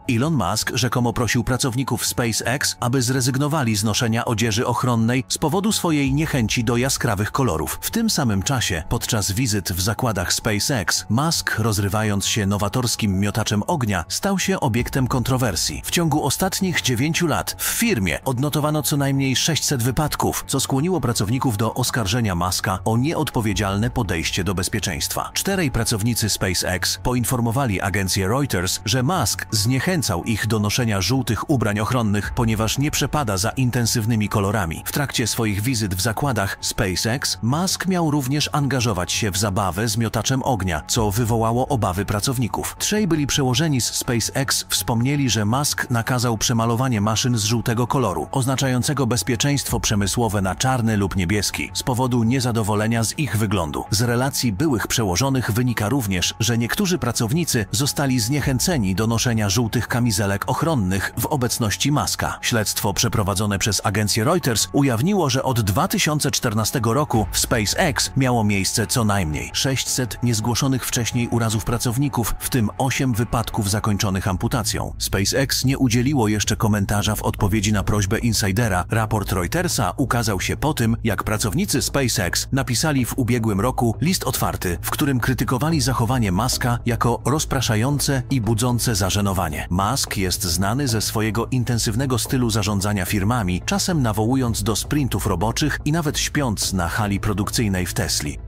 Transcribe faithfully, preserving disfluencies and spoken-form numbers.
Elon Musk rzekomo prosił pracowników SpaceX, aby zrezygnowali z noszenia odzieży ochronnej z powodu swojej niechęci do jaskrawych kolorów. W tym samym czasie, podczas wizyt w zakładach SpaceX, Musk, rozrywając się nowatorskim miotaczem ognia, stał się obiektem kontrowersji. W ciągu ostatnich dziewięciu lat w firmie odnotowano co najmniej sześćset wypadków, co skłoniło pracowników do oskarżenia Muska o nieodpowiedzialne podejście do bezpieczeństwa. Czterej pracownicy SpaceX poinformowali agencję Reuters, że Musk zniechęcał ich do noszenia żółtych ubrań ochronnych, ponieważ nie przepada za intensywnymi kolorami. W trakcie swoich wizyt w zakładach SpaceX Musk miał również angażować się w zabawę z miotaczem ognia, co wywołało obawy pracowników. Trzej byli przełożeni z SpaceX wspomnieli, że Musk nakazał przemalowanie maszyn z żółtego koloru, oznaczającego bezpieczeństwo przemysłowe na czarny lub niebieski, z powodu niezadowolenia z ich wyglądu. Z relacji byłych przełożonych wynika również, że niektórzy pracownicy zostali zniechęceni do noszenia żółtych kamizelek ochronnych w obecności Muska. Śledztwo przeprowadzone przez agencję Reuters ujawniło, że od dwa tysiące czternastego roku w SpaceX miało miejsce co najmniej sześćset niezgłoszonych wcześniej urazów pracowników, w tym osiem wypadków zakończonych amputacją. SpaceX nie udzieliło jeszcze komentarza w odpowiedzi na prośbę insidera. Raport Reutersa ukazał się po tym, jak pracownicy SpaceX napisali w ubiegłym roku list otwarty, w którym krytykowali zachowanie Muska jako rozpraszające i budzące zażenowanie. Musk jest znany ze swojego intensywnego stylu zarządzania firmami, czasem nawołując do sprintów roboczych i nawet śpiąc na hali produkcyjnej w Tesli.